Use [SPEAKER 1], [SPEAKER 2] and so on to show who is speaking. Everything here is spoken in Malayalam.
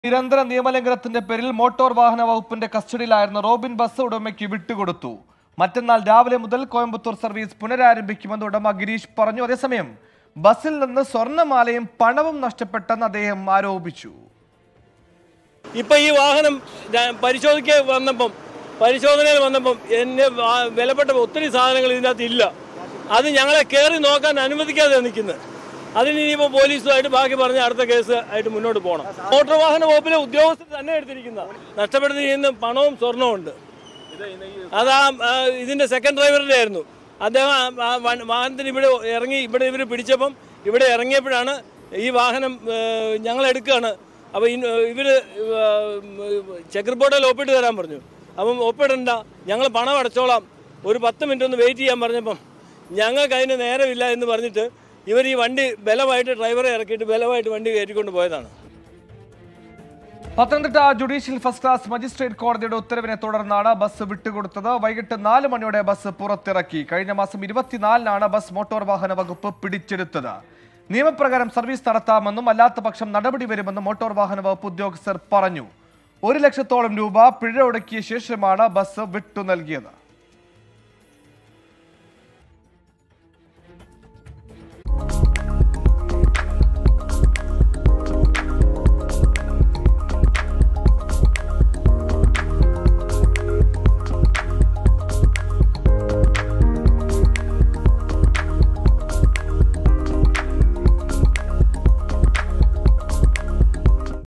[SPEAKER 1] നിരന്തര നിയമലംഘനത്തിന്റെ പേരിൽ മോട്ടോർ വാഹന വകുപ്പിന്റെ കസ്റ്റഡിയിലായിരുന്ന റോബിൻ ബസ് ഉടമയ്ക്ക് വിട്ടുകൊടുത്തു. മറ്റന്നാൾ രാവിലെ മുതൽ കോയമ്പത്തൂർ സർവീസ് പുനരാരംഭിക്കുമെന്ന് ഉടമ ഗിരീഷ് പറഞ്ഞു. അതേസമയം ബസ്സിൽ നിന്ന് സ്വർണ്ണമാലയും പണവും നഷ്ടപ്പെട്ടെന്ന് അദ്ദേഹം ആരോപിച്ചു.
[SPEAKER 2] ഇപ്പൊ ഈ വാഹനം പരിശോധനയിൽ വന്നപ്പം എന്നെ വിലപ്പെട്ട ഒത്തിരി സാധനങ്ങൾ ഇതിനകത്ത് ഇല്ല. അത് ഞങ്ങളെ കയറി നോക്കാൻ അനുവദിക്കാതെ നിൽക്കുന്നത്. അതിന് ഇനിയിപ്പോൾ പോലീസുമായിട്ട് ബാക്കി പറഞ്ഞ് അടുത്ത കേസ് ആയിട്ട് മുന്നോട്ട് പോകണം. മോട്ടോർ വാഹന വകുപ്പിലെ ഉദ്യോഗസ്ഥർ തന്നെ എടുത്തിരിക്കുന്ന നഷ്ടപ്പെടുത്തിയിരിക്കുന്ന പണവും സ്വർണവും ഉണ്ട്. അത് ഇതിന്റെ സെക്കൻഡ് ഡ്രൈവറിന്റെ ആയിരുന്നു. അദ്ദേഹം വാഹനത്തിന് ഇവിടെ ഇറങ്ങി ഇവർ പിടിച്ചപ്പം ഇവിടെ ഇറങ്ങിയപ്പോഴാണ് ഈ വാഹനം ഞങ്ങൾ എടുക്കുകയാണ്. അപ്പോൾ ഇവർ ചെക്ക് റിപ്പോർട്ടിൽ ഒപ്പിട്ട് തരാൻ പറഞ്ഞു. അപ്പം ഒപ്പിടണ്ട, ഞങ്ങൾ പണം അടച്ചോളാം, ഒരു 10 മിനിറ്റ് ഒന്ന് വെയിറ്റ് ചെയ്യാൻ പറഞ്ഞപ്പം ഞങ്ങൾക്ക് അതിന് നേരമില്ല എന്ന് പറഞ്ഞിട്ട് ഇവർ ഈ വണ്ടി ബലമായിട്ട് ഡ്രൈവറെ ഇറക്കിയിട്ട് ബലമായിട്ട് വണ്ടി കയറ്റിക്കൊണ്ട് പോയതാണ്.
[SPEAKER 1] Pathanamthitta judicial first class magistrate കോടതിയുടെ ഉത്തരവിനെ തുടർന്നാണ് ബസ് വിട്ടുകൊടുത്തത്. വൈകിട്ട് 4 മണിയോടെ ബസ് പുറത്തിറക്കി. കഴിഞ്ഞ മാസം 24-നാണ് ബസ് മോട്ടോർ വാഹന വകുപ്പ് പിടിച്ചെടുത്തത്. നിയമപ്രകാരം സർവീസ് നടത്താമെന്നും അല്ലാത്ത പക്ഷം നടപടി വരുമെന്നും മോട്ടോർ വാഹന വകുപ്പ് ഉദ്യോഗസ്ഥർ പറഞ്ഞു. 1 ലക്ഷത്തോളം രൂപ പിഴ ഒടുക്കിയ ശേഷമാണ് ബസ് വിട്ടു നൽകിയത്.